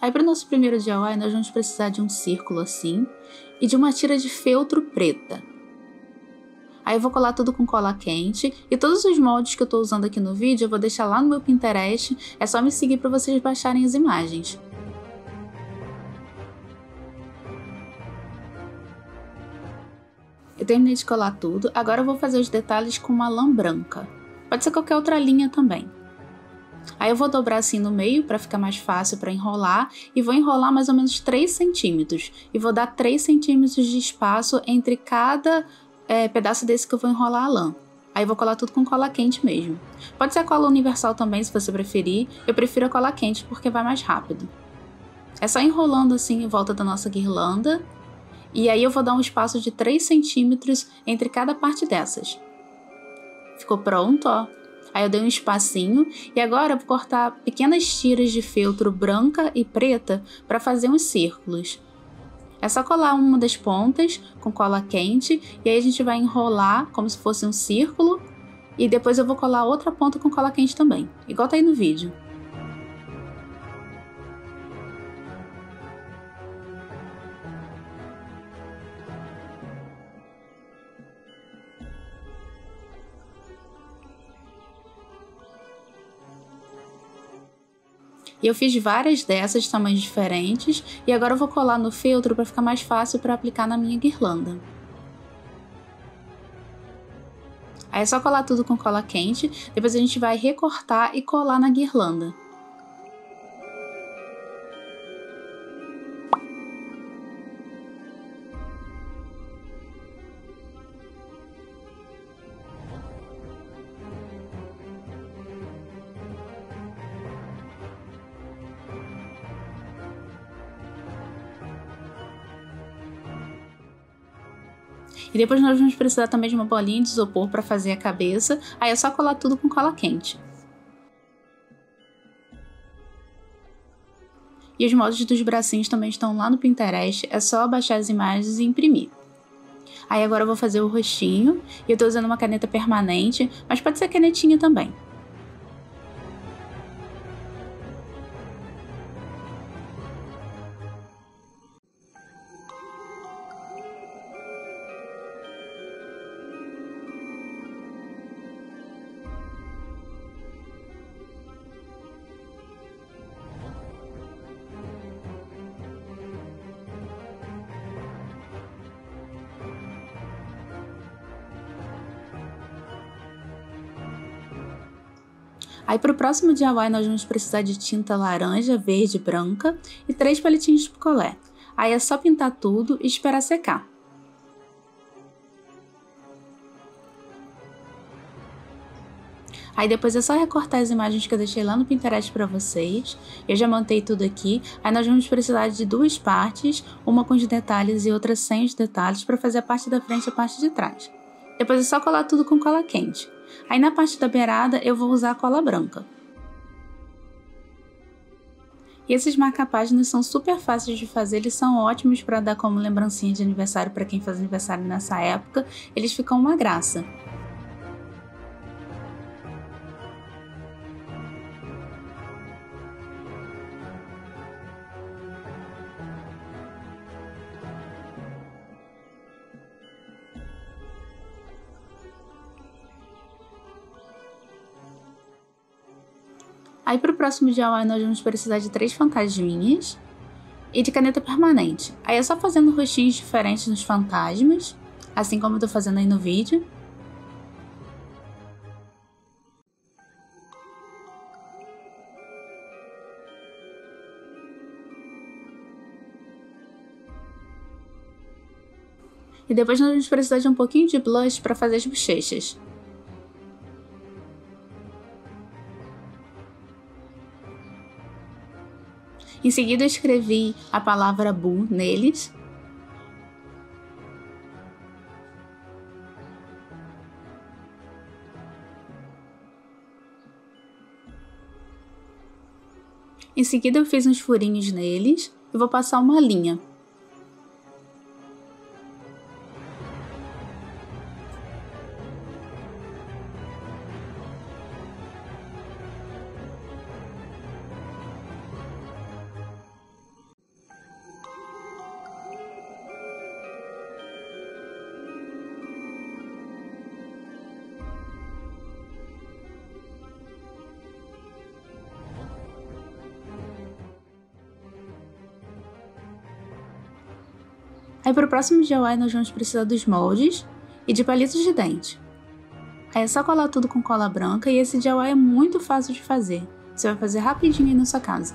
Aí para o nosso primeiro DIY nós vamos precisar de um círculo assim e de uma tira de feltro preta. Aí eu vou colar tudo com cola quente e todos os moldes que eu estou usando aqui no vídeo eu vou deixar lá no meu Pinterest, é só me seguir para vocês baixarem as imagens. Eu terminei de colar tudo, agora eu vou fazer os detalhes com uma lã branca. Pode ser qualquer outra linha também. Aí eu vou dobrar assim no meio para ficar mais fácil para enrolar e vou enrolar mais ou menos 3 centímetros. E vou dar 3 centímetros de espaço entre cada pedaço desse que eu vou enrolar a lã. Aí eu vou colar tudo com cola quente mesmo. Pode ser a cola universal também se você preferir, eu prefiro a cola quente porque vai mais rápido. É só enrolando assim em volta da nossa guirlanda. E aí eu vou dar um espaço de 3 centímetros entre cada parte dessas. Ficou pronto, ó. Aí eu dei um espacinho e agora eu vou cortar pequenas tiras de feltro branca e preta para fazer uns círculos. É só colar uma das pontas com cola quente e aí a gente vai enrolar como se fosse um círculo e depois eu vou colar outra ponta com cola quente também, igual tá aí no vídeo. E eu fiz várias dessas de tamanhos diferentes e agora eu vou colar no feltro para ficar mais fácil para aplicar na minha guirlanda. Aí é só colar tudo com cola quente, depois a gente vai recortar e colar na guirlanda. E depois nós vamos precisar também de uma bolinha de isopor para fazer a cabeça, aí é só colar tudo com cola quente. E os moldes dos bracinhos também estão lá no Pinterest, é só baixar as imagens e imprimir. Aí agora eu vou fazer o rostinho, e eu tô usando uma caneta permanente, mas pode ser canetinha também. Aí para o próximo DIY nós vamos precisar de tinta laranja, verde e branca e 3 palitinhos de picolé. Aí é só pintar tudo e esperar secar. Aí depois é só recortar as imagens que eu deixei lá no Pinterest para vocês. Eu já montei tudo aqui. Aí nós vamos precisar de 2 partes, uma com os detalhes e outra sem os detalhes para fazer a parte da frente e a parte de trás. Depois é só colar tudo com cola quente. Aí na parte da beirada eu vou usar a cola branca. E esses marca-páginas são super fáceis de fazer, eles são ótimos para dar como lembrancinha de aniversário para quem faz aniversário nessa época, eles ficam uma graça. Aí para o próximo DIY nós vamos precisar de 3 fantasminhas e de caneta permanente. Aí é só fazendo rostinhos diferentes nos fantasmas, assim como eu tô fazendo aí no vídeo. E depois nós vamos precisar de um pouquinho de blush para fazer as bochechas. Em seguida eu escrevi a palavra Boo neles. Em seguida eu fiz uns furinhos neles e vou passar uma linha. Aí para o próximo DIY nós vamos precisar dos moldes e de palitos de dente. Aí é só colar tudo com cola branca e esse DIY é muito fácil de fazer. Você vai fazer rapidinho aí na sua casa.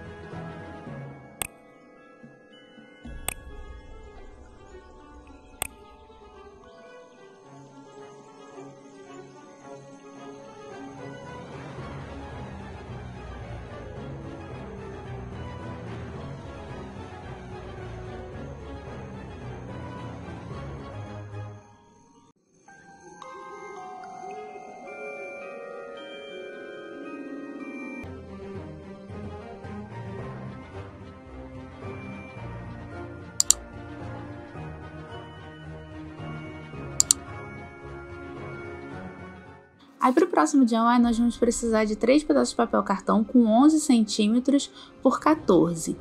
Aí para o próximo DIY nós vamos precisar de 3 pedaços de papel cartão com 11 centímetros por 14.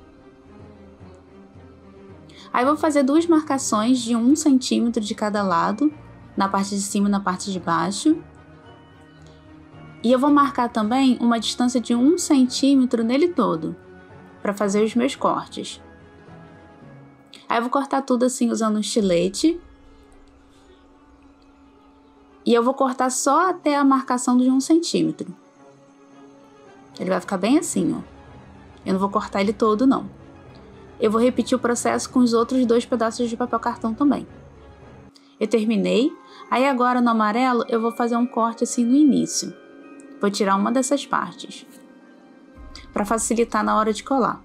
Aí vou fazer 2 marcações de 1 centímetro de cada lado, na parte de cima e na parte de baixo. E eu vou marcar também uma distância de 1 centímetro nele todo, para fazer os meus cortes. Aí eu vou cortar tudo assim usando um estilete. E eu vou cortar só até a marcação de 1 centímetro. Ele vai ficar bem assim, ó. Eu não vou cortar ele todo, não. Eu vou repetir o processo com os outros 2 pedaços de papel cartão também. Eu terminei. Aí agora no amarelo eu vou fazer um corte assim no início. Vou tirar uma dessas partes, para facilitar na hora de colar.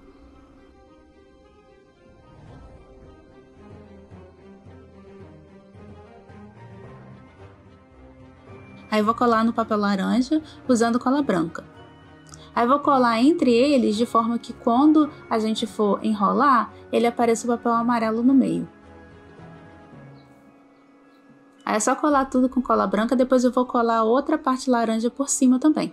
Aí eu vou colar no papel laranja usando cola branca. Aí eu vou colar entre eles de forma que quando a gente for enrolar, ele apareça o papel amarelo no meio. Aí é só colar tudo com cola branca, depois eu vou colar a outra parte laranja por cima também.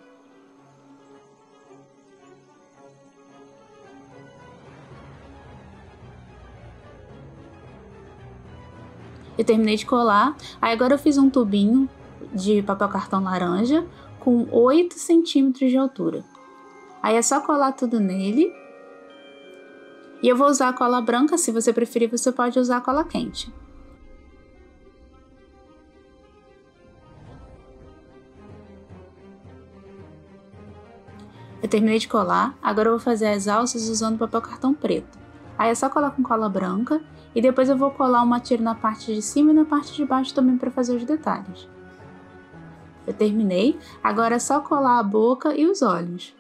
Eu terminei de colar, aí agora eu fiz um tubinho de papel cartão laranja com 8 centímetros de altura. Aí é só colar tudo nele. E eu vou usar a cola branca, se você preferir você pode usar a cola quente. Eu terminei de colar, agora eu vou fazer as alças usando papel cartão preto. Aí é só colar com cola branca e depois eu vou colar uma tira na parte de cima e na parte de baixo também para fazer os detalhes. Eu terminei, agora é só colar a boca e os olhos.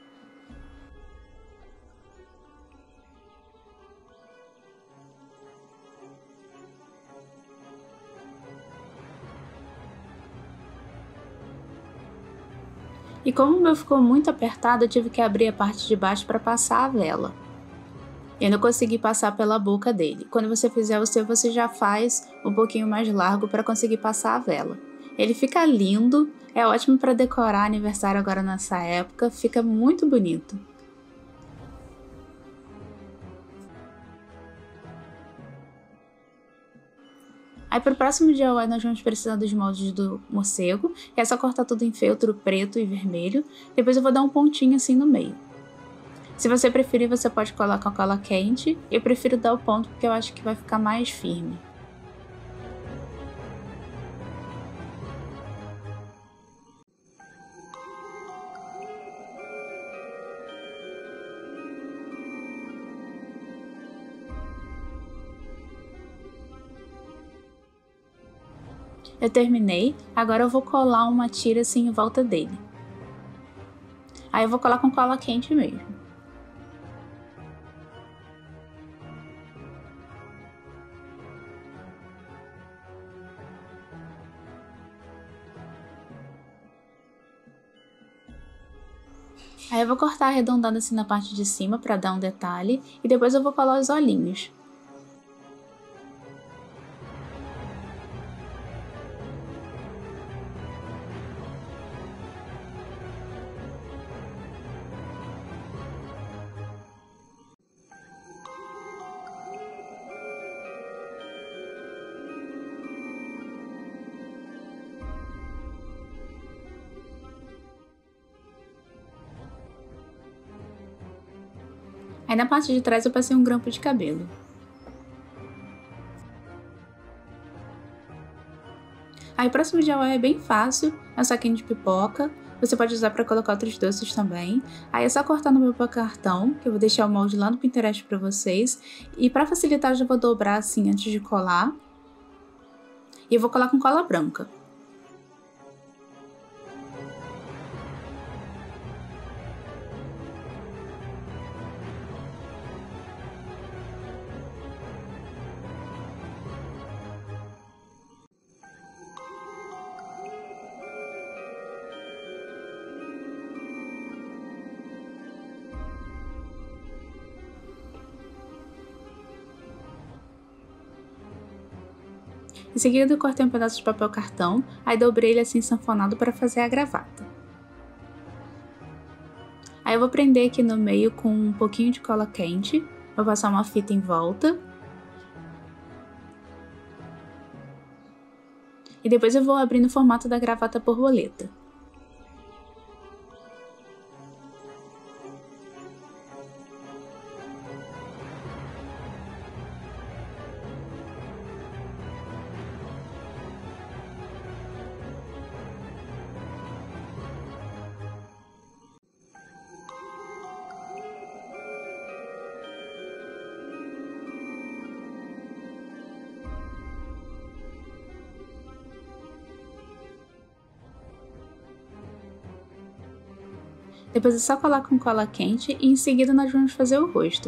E como o meu ficou muito apertado, eu tive que abrir a parte de baixo para passar a vela. Eu não consegui passar pela boca dele. Quando você fizer o seu, você já faz um pouquinho mais largo para conseguir passar a vela. Ele fica lindo, é ótimo para decorar aniversário agora nessa época, fica muito bonito. Aí para o próximo DIY nós vamos precisar dos moldes do morcego, que é só cortar tudo em feltro preto e vermelho, depois eu vou dar um pontinho assim no meio. Se você preferir, você pode colar com a cola quente, eu prefiro dar o ponto porque eu acho que vai ficar mais firme. Eu terminei, agora eu vou colar uma tira assim em volta dele. Aí eu vou colar com cola quente mesmo. Aí eu vou cortar arredondando assim na parte de cima para dar um detalhe e depois eu vou colar os olhinhos. Aí na parte de trás eu passei um grampo de cabelo. Aí próximo de é bem fácil, é um saquinho de pipoca. Você pode usar para colocar outros doces também. Aí é só cortar no papel cartão, que eu vou deixar o molde lá no Pinterest para vocês. E para facilitar eu já vou dobrar assim antes de colar. E eu vou colar com cola branca. Em seguida eu cortei um pedaço de papel cartão, aí dobrei ele assim sanfonado para fazer a gravata. Aí eu vou prender aqui no meio com um pouquinho de cola quente, vou passar uma fita em volta. E depois eu vou abrir no formato da gravata borboleta. Depois é só colar com cola quente e em seguida nós vamos fazer o rosto.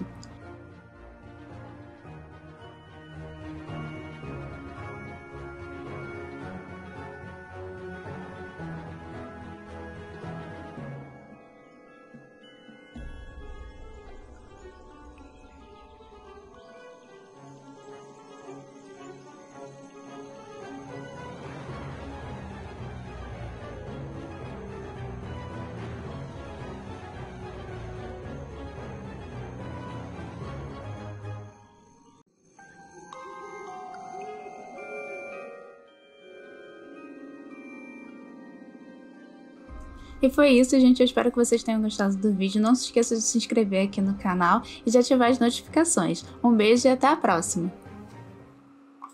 E foi isso, gente. Eu espero que vocês tenham gostado do vídeo. Não se esqueça de se inscrever aqui no canal e de ativar as notificações. Um beijo e até a próxima!